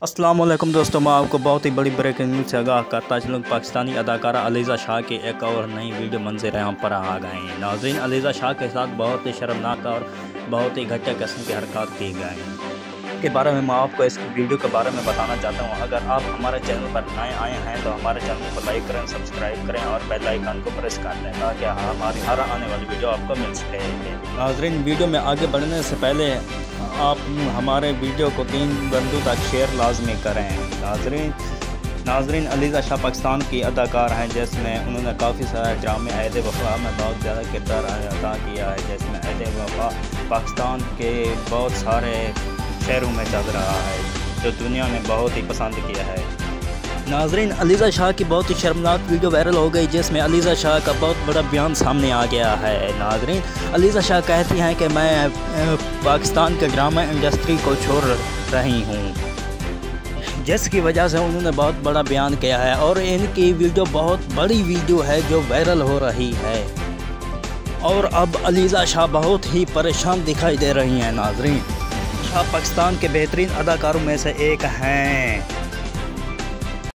अस्सलाम वालेकुम दोस्तों, मैं आपको बहुत ही बड़ी ब्रेकिंग न्यूज़ से आगाह करता चलूँ। पाकिस्तानी अदाकारा अलीज़ा शाह की एक और नई वीडियो मंजर यहाँ पर आ गए हैं। नाज़रीन, अलीज़ा शाह के साथ बहुत ही शर्मनाक और बहुत ही घटिया किस्म की हरकत की गई के बारे में मैं आपको इस वीडियो के बारे में बताना चाहता हूँ। अगर आप हमारे चैनल पर नए आए हैं तो हमारे चैनल को लाइक करें, सब्सक्राइब करें और बेल आइकन को प्रेस कर दें ताकि हमारी हर आने वाली वीडियो आपको मिल सके। नाज़रीन, वीडियो में आगे बढ़ने से पहले आप हमारे वीडियो को 3 बंदों तक शेयर लाजमी करें। नाज़रीन, अलीज़ा शाह पाकिस्तान की अदाकार हैं जिसमें उन्होंने काफ़ी सारे ड्रामे ऐद वफ़ा में बहुत ज़्यादा किरदार अदा किया है, जिसमें ऐद वफ़ा पाकिस्तान के बहुत सारे शहरों में चल रहा है जो दुनिया ने बहुत ही पसंद किया है। नाज़रीन, अलीज़ा शाह की बहुत ही शर्मनाक वीडियो वायरल हो गई जिसमें अलीज़ा शाह का बहुत बड़ा बयान सामने आ गया है। नाज़रीन, अलीज़ा शाह कहती हैं कि मैं पाकिस्तान के ड्रामा इंडस्ट्री को छोड़ रही हूँ, जिसकी वजह से उन्होंने बहुत बड़ा बयान किया है और इनकी वीडियो बहुत बड़ी वीडियो है जो वायरल हो रही है और अब अलीज़ा शाह बहुत ही परेशान दिखाई दे रही हैं। नाज़रीन, शाह पाकिस्तान के बेहतरीन अदाकारों में से एक हैं।